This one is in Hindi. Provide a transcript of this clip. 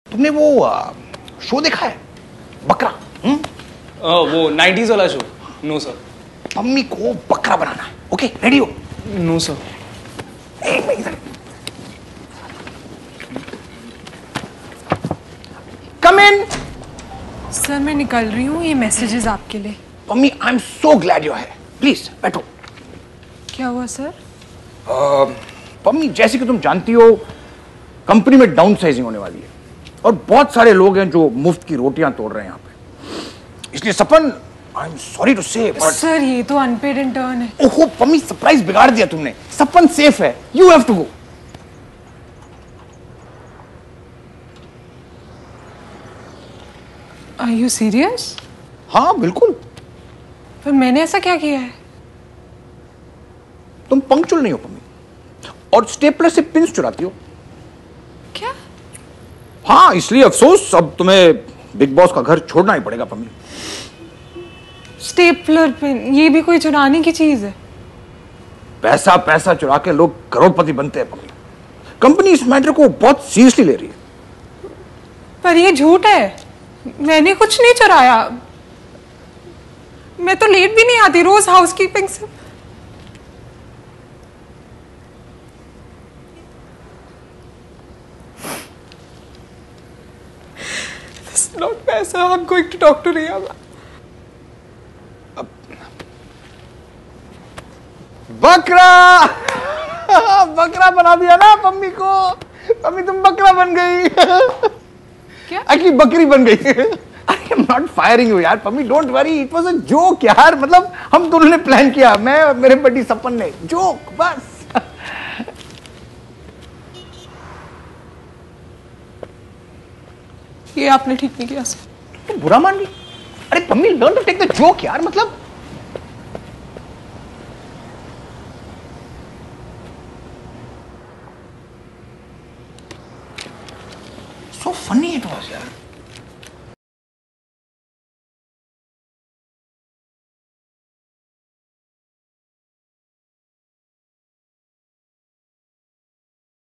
तुमने वो शो देखा है बकरा? वो 90s वाला शो? No sir. मम्मी को बकरा बनाना है। ओके रेडी हो? No sir. Come in. Sir मैं निकल रही हूँ, ये मैसेजेस आपके लिए। Mummy I am so glad you है। प्लीज बैठो। क्या हुआ सर? मम्मी जैसे कि तुम जानती हो कंपनी में डाउन साइजिंग होने वाली है और बहुत सारे लोग हैं जो मुफ्त की रोटियां तोड़ रहे हैं यहाँ पे। इसलिए Sapan I am sorry to say but sir ये तो अनपेड इंटर्न है। ओहो मम्मी सरप्राइज बिगाड़ दिया तुमने। सपन सेफ है, you have to go. Are you serious? हाँ बिल्कुल। पर मैंने ऐसा क्या किया है? तुम पंक्चुअल नहीं हो मम्मी और स्टेपलर से पिंस चुराती हो। क्या? हाँ इसलिए अफसोस, अब तुम्हें बिग बॉस का घर छोड़ना ही पड़ेगा मम्मी। स्टेपलर पिन, ये भी कोई चुराने की चीज है? पैसा पैसा चुरा के लोग करोड़पति बनते हैं मम्मी। कंपनी इस मैटर को बहुत सीरियसली ले रही है। पर ये झूठ है, मैंने कुछ नहीं चुराया। मैं तो लेट भी नहीं आती रोज हाउसकीपिंग से। This is not पैसा, I'm going to talk to Riya. बकरा बकरा बना दिया ना मम्मी को। मम्मी तुम बकरा बन गई। क्या? एक्चुअली बकरी बन गई। I am not firing you यार mummy, don't worry, it was a joke यार। मतलब हम दोनों ने प्लान किया, मैं और मेरे बड़ी सपन ने। जोक बस। ये आपने ठीक नहीं किया सर। तुम बुरा मान ली? अरे mummy learn to take the joke यार। मतलब so funny it was यार।